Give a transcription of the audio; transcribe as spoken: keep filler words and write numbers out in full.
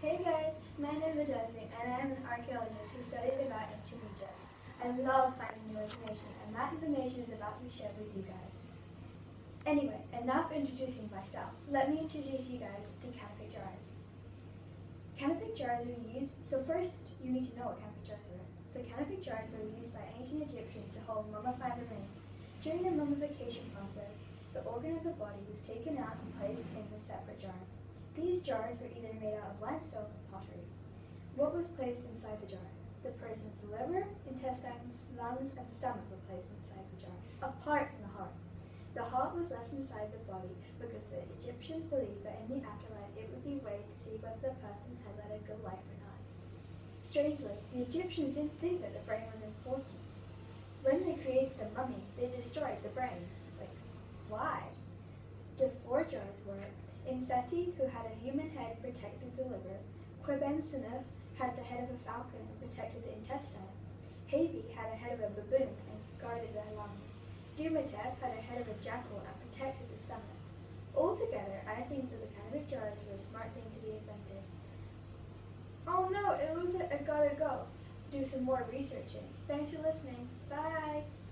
Hey guys, my name is Jasmine and I am an archaeologist who studies about ancient Egypt. I love finding new information and that information is about to be shared with you guys. Anyway, enough introducing myself. Let me introduce you guys the canopic jars. Canopic jars were used, so first you need to know what canopic jars were. So canopic jars were used by ancient Egyptians to hold mummified remains. During the mummification process, the organ of the body was taken out and placed in the separate jars. These jars were either made out of limestone or pottery. What was placed inside the jar? The person's liver, intestines, lungs, and stomach were placed inside the jar, apart from the heart. The heart was left inside the body because the Egyptians believed that in the afterlife it would be weighed to see whether the person had led a good life or not. Strangely, the Egyptians didn't think that the brain was important. When they created the mummy, they destroyed the brain. Like, why? The four jars were Imseti, who had a human head, protected the liver. Quebensonuf had the head of a falcon and protected the intestines. Habi had a head of a baboon and guarded their lungs. Dumatep had a head of a jackal and protected the stomach. Altogether, I think that the canopic jars were a smart thing to be invented. Oh no, it looks like I gotta go. Do some more researching. Thanks for listening. Bye!